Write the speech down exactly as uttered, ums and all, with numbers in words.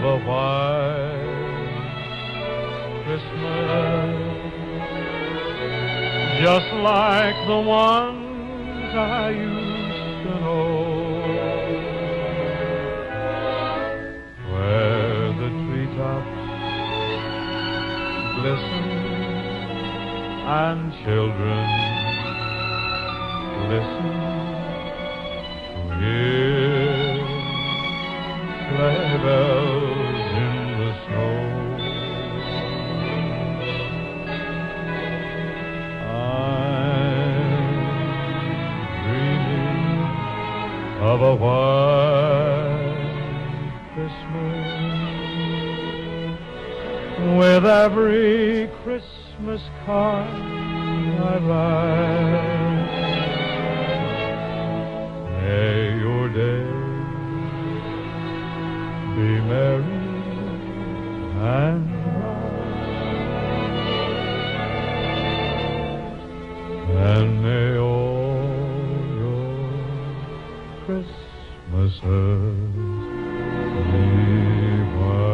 of a white Christmas, just like the ones I used to know, where the treetops glisten and children listen to hear sleigh bells in the snow. I'm dreaming of a white Christmas, with every Christmas card I write. May your day be merry and bright, and may all your Christmases be white.